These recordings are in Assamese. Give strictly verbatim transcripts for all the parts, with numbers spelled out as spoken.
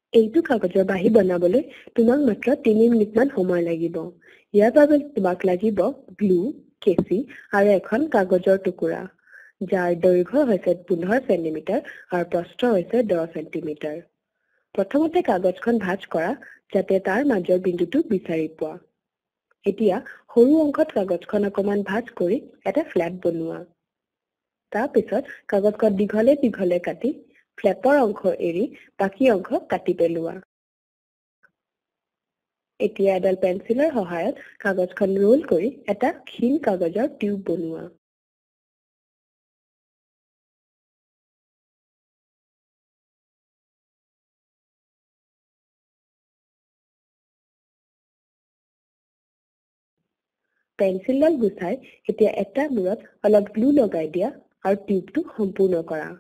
এইটো কাগজৰ বাহি বনাবলৈ তোমাক মাত্ৰ তিনি মিনিটমান সময় লাগিব। ইয়াৰ বাবে তোমাক লাগিব গ্লু, কেঁচি আৰু এখন কাগজৰ টুকুৰা, যাৰ দৈৰ্ঘ্য হৈছে পোন্ধৰ চেণ্টিমিটাৰ আৰু প্ৰস্থ হৈছে দহ চেণ্টিমিটাৰ। প্ৰথমতে কাগজখন ভাঁজ কৰা যাতে তাৰ মাজৰ বিন্দুটো বিচাৰি পোৱা। এতিয়া সৰু অংশত কাগজখন অকমান ভাঁজ কৰি এটা ফ্লেপ বনোৱা। তাৰ পিছত কাগজখন দীঘলে দীঘলে কাটি ফ্লেপৰ অংশ এৰি বাকী অংশ কাটি পেলোৱা। এতিয়া এডাল পেন্সিলৰ সহায়ত কাগজখন ৰোল কৰি এটা ক্ষীণ কাগজৰ টিউব বনোৱা। পেন্সিলডাল গুচাই এতিয়া এটা মূৰত অলপ গ্লু লগাই দিয়া আৰু টিউবটো সম্পূৰ্ণ কৰা।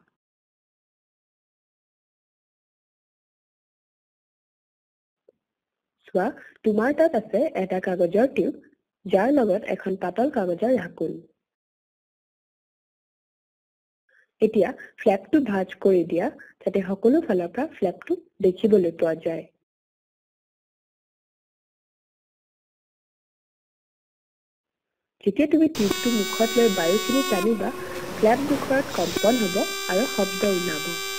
চোৱা, তোমাৰ তাত আছে এটা কাগজৰ টিউব, যাৰ লগত এখন পাতল কাগজৰ ঢাকোন। এতিয়া ফ্লেপটো ভাঁজ কৰি দিয়া যাতে সকলো ফালৰ পৰা ফ্লেপটো দেখিবলৈ পোৱা যায়। যেতিয়া তুমি টিউবটো মুখত লৈ বায়ুখিনি টানিবা, ফ্লেপ দুখৰত কম্পন হ'ব আৰু শব্দ ওলাব।